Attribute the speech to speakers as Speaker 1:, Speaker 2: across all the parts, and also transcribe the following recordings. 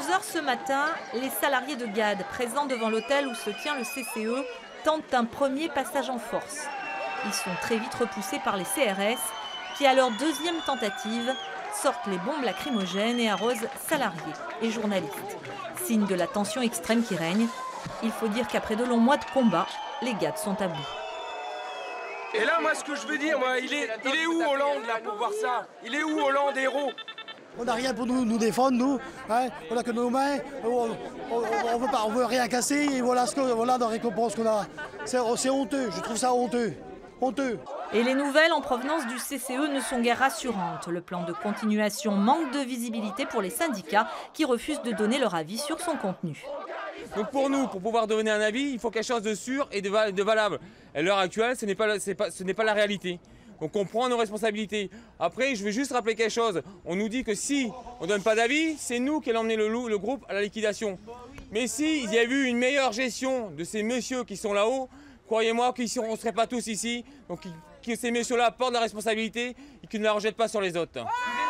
Speaker 1: 11 h ce matin, les salariés de GAD présents devant l'hôtel où se tient le CCE tentent un premier passage en force. Ils sont très vite repoussés par les CRS qui, à leur deuxième tentative, sortent les bombes lacrymogènes et arrosent salariés et journalistes. Signe de la tension extrême qui règne. Il faut dire qu'après de longs mois de combat, les GAD sont à bout.
Speaker 2: Et là, moi, ce que je veux dire, moi, il est où Hollande, là, pour voir ça? Il est où Hollande, héros?
Speaker 3: On n'a rien pour nous défendre, nous. Hein, on n'a que nos mains. On veut rien casser. Et voilà la récompense qu'on a. C'est honteux. Je trouve ça honteux. Honteux.
Speaker 1: Et les nouvelles en provenance du CCE ne sont guère rassurantes. Le plan de continuation manque de visibilité pour les syndicats qui refusent de donner leur avis sur son contenu.
Speaker 4: Donc pour nous, pour pouvoir donner un avis, il faut quelque chose de sûr et de valable. À l'heure actuelle, ce n'est pas la réalité. Donc on prend nos responsabilités. Après, je vais juste rappeler quelque chose. On nous dit que si on ne donne pas d'avis, c'est nous qui allons emmener le groupe à la liquidation. Mais s'il y avait eu une meilleure gestion de ces messieurs qui sont là-haut, croyez-moi qu'on ne serait pas tous ici. Donc que ces messieurs-là portent la responsabilité et qu'ils ne la rejettent pas sur les autres.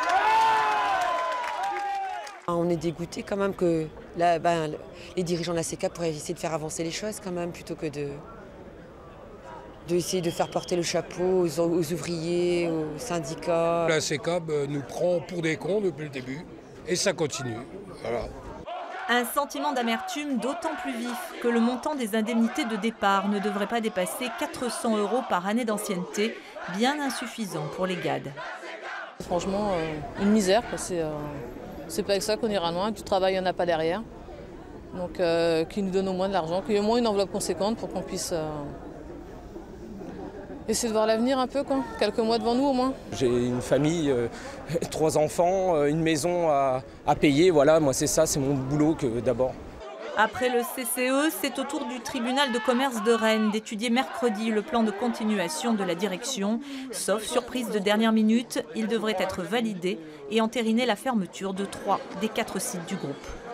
Speaker 5: On est dégoûté quand même que là, les dirigeants de la CECAP pourraient essayer de faire avancer les choses quand même, plutôt que d'essayer de faire porter le chapeau aux ouvriers, aux syndicats.
Speaker 6: La CECAP nous prend pour des cons depuis le début et ça continue. Voilà.
Speaker 1: Un sentiment d'amertume d'autant plus vif que le montant des indemnités de départ ne devrait pas dépasser 400 € par année d'ancienneté, bien insuffisant pour les GAD.
Speaker 7: Franchement, une misère. C'est pas avec ça qu'on ira loin, du travail, il n'y en a pas derrière. Donc, qu'ils nous donnent au moins de l'argent, qu'il y ait au moins une enveloppe conséquente pour qu'on puisse essayer de voir l'avenir un peu, quoi. Quelques mois devant nous au moins.
Speaker 8: J'ai une famille, 3 enfants, une maison à payer. Voilà, moi c'est ça, c'est mon boulot d'abord.
Speaker 1: Après le CCE, c'est au tour du tribunal de commerce de Rennes d'étudier mercredi le plan de continuation de la direction. Sauf surprise de dernière minute, il devrait être validé et entériner la fermeture de 3 des 4 sites du groupe.